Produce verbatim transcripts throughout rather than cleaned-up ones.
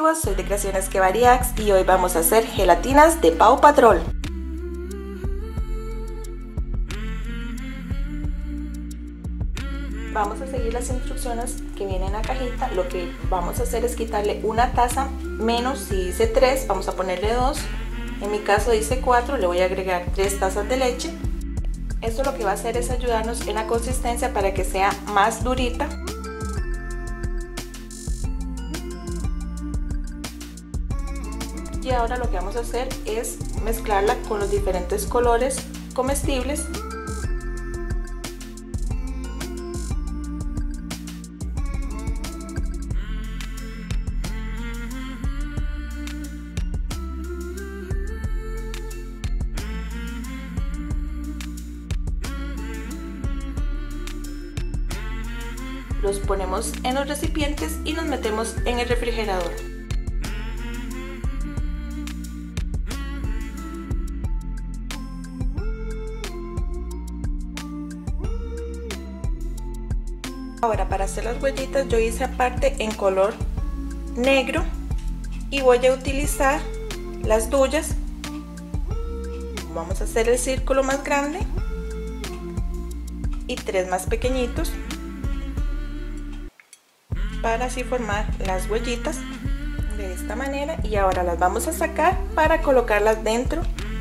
amigos, soy de Creaciones Que Variax y hoy vamos a hacer gelatinas de Paw Patrol. Vamos a seguir las instrucciones que vienen en la cajita. Lo que vamos a hacer es quitarle una taza menos. Si dice tres, vamos a ponerle dos. En mi caso dice cuatro, le voy a agregar tres tazas de leche. Esto lo que va a hacer es ayudarnos en la consistencia para que sea más durita. Y ahora lo que vamos a hacer es mezclarla con los diferentes colores comestibles. Los ponemos en los recipientes y nos metemos en el refrigerador. Ahora, para hacer las huellitas yo hice aparte en color negro y voy a utilizar las duyas. Vamos a hacer el círculo más grande y tres más pequeñitos para así formar las huellitas de esta manera, y ahora las vamos a sacar para colocarlas dentro.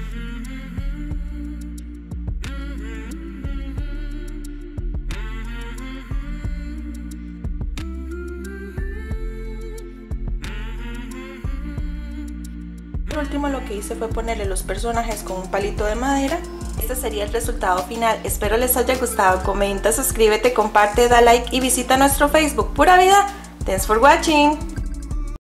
Por último, lo que hice fue ponerle los personajes con un palito de madera. Este sería el resultado final. Espero les haya gustado. Comenta, suscríbete, comparte, da like y visita nuestro Facebook. Pura Vida. Thanks for watching.